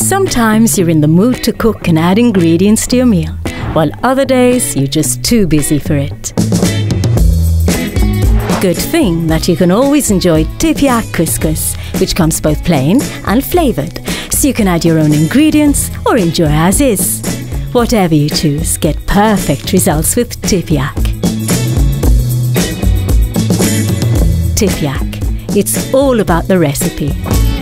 Sometimes you're in the mood to cook and add ingredients to your meal, while other days you're just too busy for it. Good thing that you can always enjoy Tipiak Couscous, which comes both plain and flavoured, so you can add your own ingredients or enjoy as is. Whatever you choose, get perfect results with Tipiak. Tipiak. It's all about the recipe.